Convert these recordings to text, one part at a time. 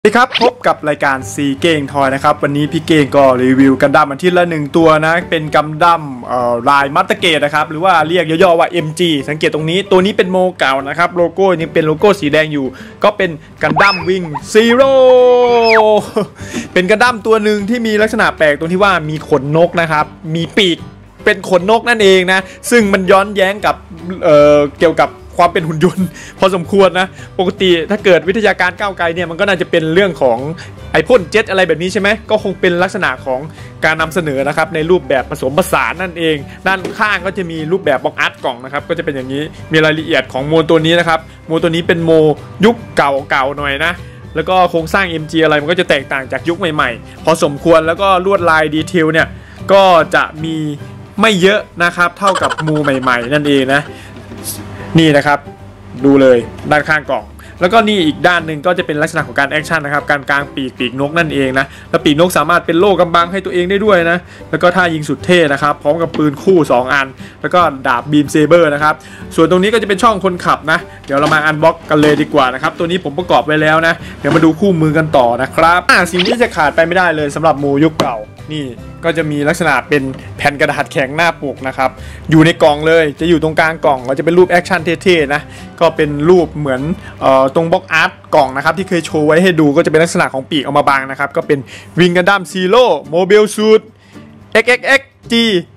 สวัสดีครับพบกับรายการซีเก่งทอยนะครับวันนี้พี่เก่งก็รีวิวกันดั้มอาทิตย์ละ1ตัวนะเป็นกันดั้มลายมัตเตอร์เกตนะครับหรือว่าเรียกย่อๆว่า MG สังเกตตรงนี้ตัวนี้เป็นโมเก่านะครับโลโก้ยังเป็นโลโก้สีแดงอยู่ก็เป็นกันดั้มวิงซีโร่เป็นกันดั้มตัวหนึ่งที่มีลักษณะแปลกตรงที่ว่ามีขนนกนะครับมีปีกเป็นขนนกนั่นเองนะซึ่งมันย้อนแย้งกับเกี่ยวกับความเป็นหุ่นยนต์พอสมควรนะปกติถ้าเกิดวิทยาการก้าวไกลเนี่ยมันก็น่าจะเป็นเรื่องของไอพ่นเจ็ตอะไรแบบนี้ใช่ไหมก็คงเป็นลักษณะของการนำเสนอนะครับในรูปแบบผสมผสานนั่นเองด้านข้างก็จะมีรูปแบบบล็อกอาร์ตกล่องนะครับก็จะเป็นอย่างนี้มีรายละเอียดของโมตัวนี้นะครับโมตัวนี้เป็นโมยุคเก่าๆหน่อยนะแล้วก็โครงสร้าง MG อะไรมันก็จะแตกต่างจากยุคใหม่ๆพอสมควรแล้วก็ลวดลายดีเทลเนี่ยก็จะมีไม่เยอะนะครับเท่ากับโมใหม่ๆนั่นเองนะนี่นะครับดูเลยด้านข้างกล่องแล้วก็นี่อีกด้านหนึ่งก็จะเป็นลักษณะของการแอคชั่นนะครับการกางปีกนกนั่นเองนะแล้วปีกนกสามารถเป็นโล่กำบังให้ตัวเองได้ด้วยนะแล้วก็ท่ายิงสุดเท่นะครับพร้อมกับปืนคู่2อันแล้วก็ดาบบีมเซเบอร์นะครับส่วนตรงนี้ก็จะเป็นช่องคนขับนะเดี๋ยวเรามาอันบ็อกกันเลยดีกว่านะครับตัวนี้ผมประกอบไว้แล้วนะเดี๋ยวมาดูคู่มือกันต่อนะครับสิ่งที่จะขาดไปไม่ได้เลยสำหรับโมยุคเก่านี่ก็จะมีลักษณะเป็นแผ่นกระดาษแข็งหน้าปกนะครับอยู่ในกล่องเลยจะอยู่ตรงกลางกล่องก็จะเป็นรูปแอคชั่นเท่ๆนะก็เป็นรูปเหมือนตรงบล็อกอาร์ตกล่องนะครับที่เคยโชว์ไว้ให้ดูก็จะเป็นลักษณะของปีกออกมาบางนะครับก็เป็นวิงกันดั้มซีโร่โมบิลซูท XXXG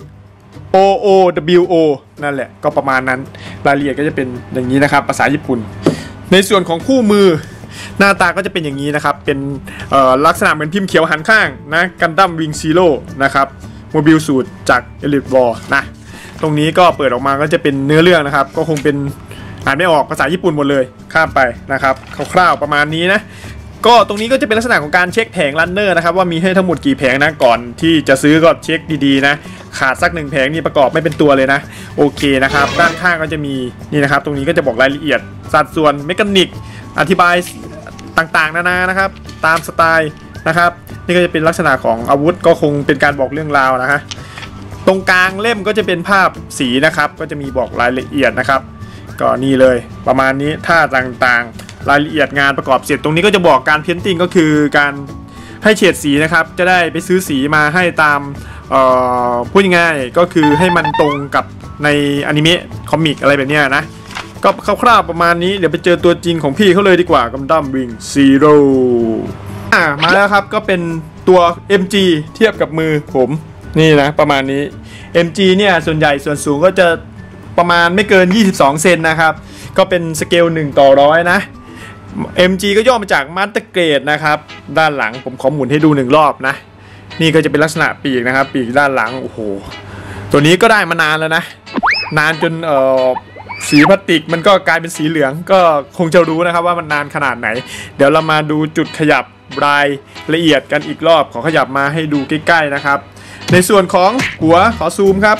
OOWO นั่นแหละก็ประมาณนั้นรายละเอียดก็จะเป็นอย่างนี้นะครับภาษาญี่ปุ่นในส่วนของคู่มือหน้าตาก็จะเป็นอย่างนี้นะครับเป็นลักษณะเหมือนพิมพ์เขียวหันข้างนะกันดั้มวิงซีโร่นะครับโมบิลสูตรจากเอลิทวอร์นะตรงนี้ก็เปิดออกมาก็จะเป็นเนื้อเรื่องนะครับก็คงเป็นอ่านไม่ออกภาษาญี่ปุ่นหมดเลยข้ามไปนะครับคร่าวๆประมาณนี้นะก็ตรงนี้ก็จะเป็นลักษณะของการเช็คแผงรันเนอร์นะครับว่ามีให้ทั้งหมดกี่แผงนะก่อนที่จะซื้อก็เช็คดีๆนะขาดสัก1แผงนี่ประกอบไม่เป็นตัวเลยนะโอเคนะครับด้านข้างก็จะมีนี่นะครับตรงนี้ก็จะบอกรายละเอียดสัดส่วนเมคานิกอธิบายต่างๆนานานะครับตามสไตล์นะครับนี่ก็จะเป็นลักษณะของอาวุธก็คงเป็นการบอกเรื่องราวนะฮะตรงกลางเล่มก็จะเป็นภาพสีนะครับก็จะมีบอกรายละเอียดนะครับก็นี่เลยประมาณนี้ท่าต่างๆรายละเอียดงานประกอบเสร็จตรงนี้ก็จะบอกการเพ้นติ้งก็คือการให้เฉดสีนะครับจะได้ไปซื้อสีมาให้ตามพูดง่ายๆก็คือให้มันตรงกับในอนิเมะคอมิกอะไรแบบนี้นะก็คร่าวๆประมาณนี้เดี๋ยวไปเจอตัวจริงของพี่เขาเลยดีกว่ากันดั้มวิงซีโร่มาแล้วครับก็เป็นตัว MG เทียบกับมือผมนี่นะประมาณนี้ MG เนี่ยส่วนใหญ่ส่วนสูงก็จะประมาณไม่เกิน22เซนนะครับก็เป็นสเกล1/100นะ MG ก็ย่อมาจากมัตเตอร์เกรดนะครับด้านหลังผมขอหมุนให้ดู1รอบนะนี่ก็จะเป็นลักษณะปีกนะครับปีกด้านหลังโอ้โหตัวนี้ก็ได้มานานแล้วนะนานจนสีพลาสติกมันก็กลายเป็นสีเหลืองก็คงจะรู้นะครับว่ามันนานขนาดไหนเดี๋ยวเรามาดูจุดขยับรายละเอียดกันอีกรอบขอขยับมาให้ดูใกล้ๆนะครับในส่วนของหัวขอซูมครับ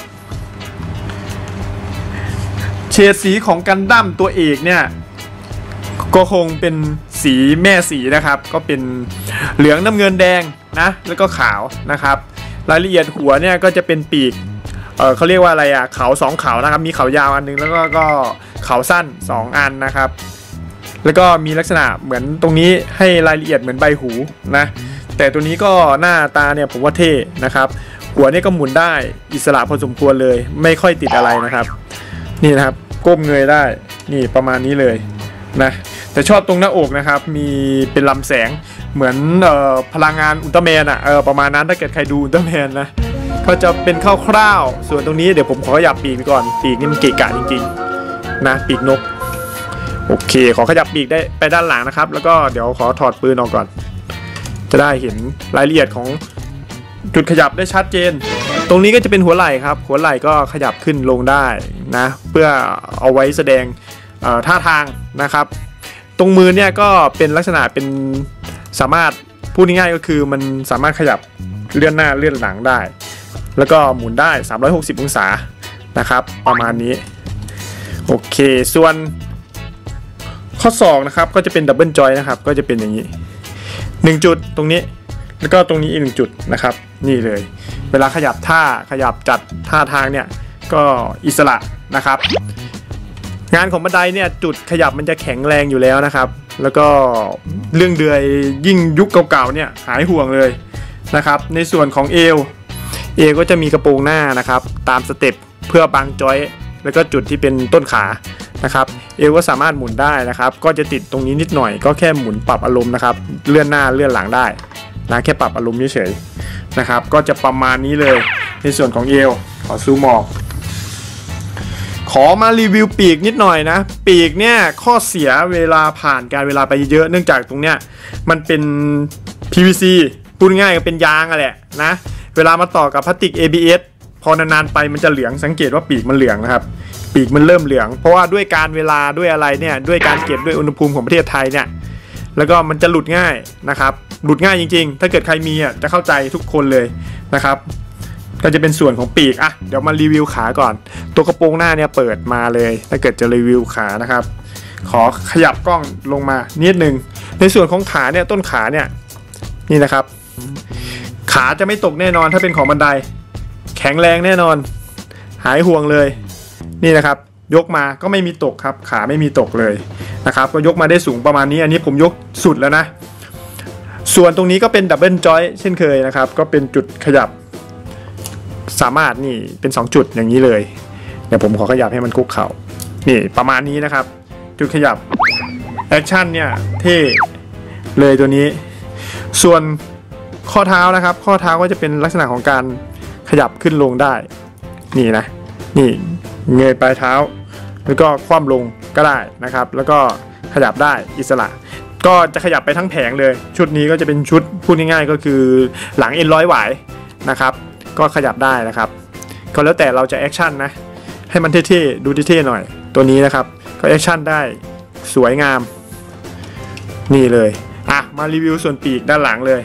เฉดสีของกันดั้มตัวเอกเนี่ยก็คงเป็นสีแม่สีนะครับก็เป็นเหลืองน้ำเงินแดงนะแล้วก็ขาวนะครับรายละเอียดหัวเนี่ยก็จะเป็นปีกเขาเรียกว่าอะไรอ่ะเขา2เขานะครับมีเขายาวอันนึงแล้วก็เขาสั้น2อันนะครับแล้วก็มีลักษณะเหมือนตรงนี้ให้รายละเอียดเหมือนใบหูนะแต่ตัวนี้ก็หน้าตาเนี่ยผมว่าเท่นะครับหัวเนี่ยก็หมุนได้อิสระพอสมควรเลยไม่ค่อยติดอะไรนะครับนี่นะครับก้มเงยได้นี่ประมาณนี้เลยนะแต่ชอบตรงหน้าอกนะครับมีเป็นลำแสงเหมือนพลังงานอุลตร้าแมนอ่ะประมาณนั้นถ้าเกิดใครดูอุลตร้าแมนนะก็จะเป็นคร่าวๆส่วนตรงนี้เดี๋ยวผมขอขยับปีกไปก่อนปีกนี่มันเกะกะจริงๆนะปีกนกโอเคขอขยับปีกได้ไปด้านหลังนะครับแล้วก็เดี๋ยวขอถอดปืนออกก่อนจะได้เห็นรายละเอียดของจุดขยับได้ชัดเจนตรงนี้ก็จะเป็นหัวไหล่ครับหัวไหล่ก็ขยับขึ้นลงได้นะเพื่อเอาไว้แสดงท่าทางนะครับตรงมือเนี่ยก็เป็นลักษณะเป็นสามารถพูดง่ายๆก็คือมันสามารถขยับเลื่อนหน้าเลื่อนหลังได้แล้วก็หมุนได้360องศานะครับประมาณนี้โอเคส่วนข้อศอกนะครับก็จะเป็นดับเบิลจอยนะครับก็จะเป็นอย่างนี้1จุดตรงนี้แล้วก็ตรงนี้อีก1จุดนะครับนี่เลยเวลาขยับท่าขยับจัดท่าทางเนี่ยก็อิสระนะครับงานของบันไดเนี่ยจุดขยับมันจะแข็งแรงอยู่แล้วนะครับแล้วก็เรื่องเดือยยิ่งยุคเก่าๆเนี่ยหายห่วงเลยนะครับในส่วนของเอวก็จะมีกระโปรงหน้านะครับตามสเต็ปเพื่อบังจอยแล้วก็จุดที่เป็นต้นขานะครับเอวก็สามารถหมุนได้นะครับก็จะติดตรงนี้นิดหน่อยก็แค่หมุนปรับอารมณ์นะครับเลื่อนหน้าเลื่อนหลังได้นะแค่ปรับอารมณ์เฉยๆนะครับก็จะประมาณนี้เลยในส่วนของเอวขอซูมออกขอมารีวิวปีกนิดหน่อยนะปีกเนี่ยข้อเสียเวลาผ่านการเวลาไปเยอะเนื่องจากตรงเนี้ยมันเป็น PVC พูดง่ายก็เป็นยางอะแหละนะเวลามาต่อกับพลาสติก ABS พอนานๆไปมันจะเหลืองสังเกตว่าปีกมันเหลืองนะครับปีกมันเริ่มเหลืองเพราะว่าด้วยการเวลาด้วยอะไรเนี่ยด้วยการเก็บด้วยอุณหภูมิของประเทศไทยเนี่ยแล้วก็มันจะหลุดง่ายนะครับหลุดง่ายจริงๆถ้าเกิดใครมีอ่ะจะเข้าใจทุกคนเลยนะครับก็จะเป็นส่วนของปีกอ่ะเดี๋ยวมารีวิวขาก่อนตัวกระโปรงหน้าเนี่ยเปิดมาเลยถ้าเกิดจะรีวิวขานะครับขอขยับกล้องลงมานิดนึงในส่วนของขาเนี่ยต้นขาเนี่ยนี่นะครับขาจะไม่ตกแน่นอนถ้าเป็นของบันไดแข็งแรงแน่นอนหายห่วงเลยนี่นะครับยกมาก็ไม่มีตกครับขาไม่มีตกเลยนะครับก็ยกมาได้สูงประมาณนี้อันนี้ผมยกสุดแล้วนะส่วนตรงนี้ก็เป็นดับเบิลจอยเช่นเคยนะครับก็เป็นจุดขยับสามารถนี่เป็น2จุดอย่างนี้เลยเดี๋ยวผมขอขยับให้มันคุกเข่านี่ประมาณนี้นะครับจุดขยับแอคชั่นเนี่ยเท่เลยตัวนี้ส่วนข้อเท้านะครับข้อเท้าก็จะเป็นลักษณะของการขยับขึ้นลงได้นี่นะนี่เงยปลายเท้าแล้วก็คว่ำลงก็ได้นะครับแล้วก็ขยับได้อิสระก็จะขยับไปทั้งแผงเลยชุดนี้ก็จะเป็นชุดพูดง่ายๆก็คือหลังเอ็นร้อยหวายนะครับก็ขยับได้นะครับก็แล้วแต่เราจะแอคชั่นนะให้มันเท่ๆดูเท่ๆหน่อยตัวนี้นะครับก็แอคชั่นได้สวยงามนี่เลยอ่ะมารีวิวส่วนปีกด้านหลังเลย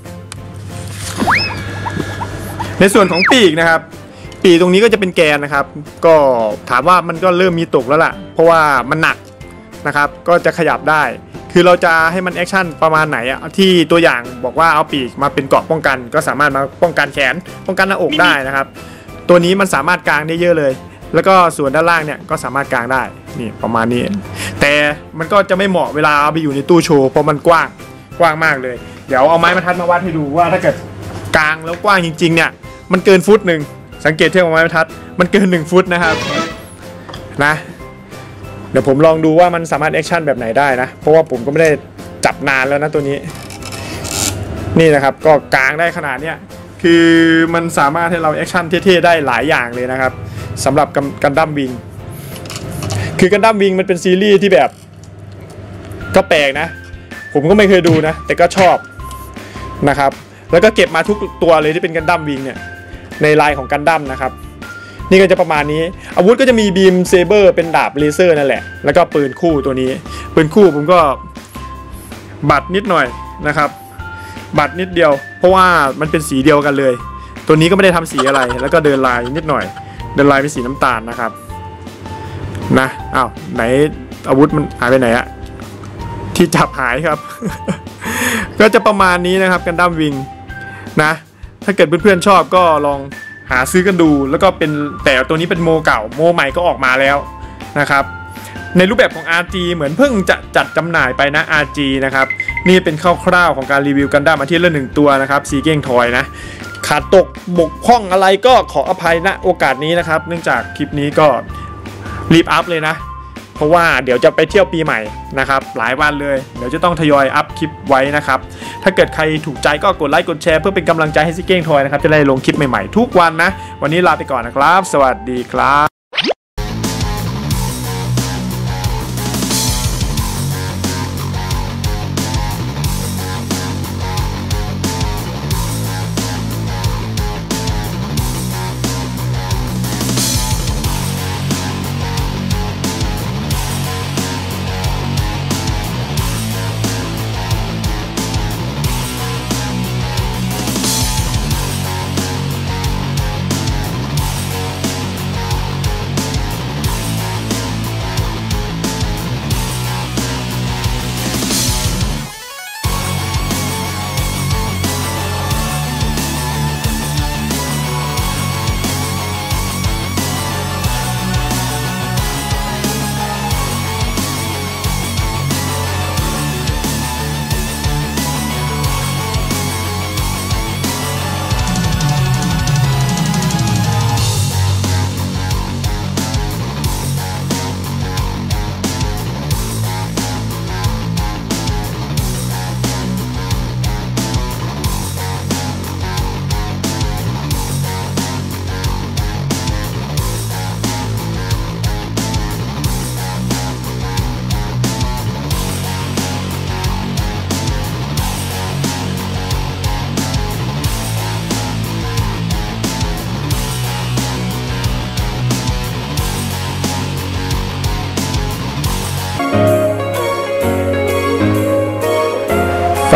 ในส่วนของปีกนะครับปีกตรงนี้ก็จะเป็นแกนนะครับก็ถามว่ามันก็เริ่มมีตกแล้วล่ะเพราะว่ามันหนักนะครับก็จะขยับได้คือเราจะให้มันแอคชั่นประมาณไหนอะที่ตัวอย่างบอกว่าเอาปีกมาเป็นเกราะป้องกันก็สามารถมาป้องกันแขนป้องกันหน้าอกได้นะครับตัวนี้มันสามารถกางได้เยอะเลยแล้วก็ส่วนด้านล่างเนี่ยก็สามารถกางได้นี่ประมาณนี้แต่มันก็จะไม่เหมาะเวลาเอาไปอยู่ในตู้โชว์เพราะมันกว้างมากเลยเดี๋ยวเอาไม้บรรทัดมาวัดให้ดูว่าถ้าเกิดกางแล้วกว้างจริงๆเนี่ยมันเกินฟุตหนึ่งสังเกตเทียบกับไม้บรรทัดมันเกิน1ฟุตนะครับนะเดี๋ยวผมลองดูว่ามันสามารถแอคชั่นแบบไหนได้นะเพราะว่าผมก็ไม่ได้จับนานแล้วนะตัวนี้นี่นะครับก็กางได้ขนาดเนี้ยคือมันสามารถให้เราแอคชั่นเท่ๆได้หลายอย่างเลยนะครับสำหรับกันดั้มวิงคือกันดั้มวิงมันเป็นซีรีส์ที่แบบก็แปลกนะผมก็ไม่เคยดูนะแต่ก็ชอบนะครับแล้วก็เก็บมาทุกตัวเลยที่เป็นกันดั้มวิงเนี่ยในลายของกันดั้มนะครับนี่ก็จะประมาณนี้อาวุธก็จะมีบีมเซเบอร์เป็นดาบเลเซอร์นั่นแหละแล้วก็ปืนคู่ตัวนี้ปืนคู่ผมก็บัดนิดหน่อยนะครับบัดนิดเดียวเพราะว่ามันเป็นสีเดียวกันเลยตัวนี้ก็ไม่ได้ทำสีอะไรแล้วก็เดินลายนิดหน่อยเดินลายเป็นสีน้ำตาลนะครับนะอ้าวไหนอาวุธมันหายไปไหนอะที่จับหายครับ ก็จะประมาณนี้นะครับกันดั้มวิงนะถ้าเกิดเพื่อนๆชอบก็ลองหาซื้อกันดูแล้วก็เป็นแต่ตัวนี้เป็นโมเก่าโมใหม่ก็ออกมาแล้วนะครับในรูปแบบของ RG เหมือนเพิ่งจะจัดจำหน่ายไปนะ RG นะครับนี่เป็นคร่าวๆของการรีวิวกันดั้มอาทิตย์ละ1ตัวนะครับซีเก้งทอยนะขาดตกบกพร่องอะไรก็ขออภัยณโอกาสนี้นะครับเนื่องจากคลิปนี้ก็รีบอัพเลยนะเพราะว่าเดี๋ยวจะไปเที่ยวปีใหม่นะครับหลายวันเลยเดี๋ยวจะต้องทยอยอัพคลิปไว้นะครับถ้าเกิดใครถูกใจก็กดไลค์กดแชร์เพื่อเป็นกำลังใจให้ซิเก้งทอยนะครับจะได้ลงคลิปใหม่ๆทุกวันนะวันนี้ลาไปก่อนนะครับสวัสดีครับ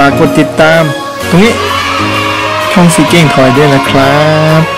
ฝากกดติดตามตรงนี้ช่องซีเก้งทอยด้วยนะครับ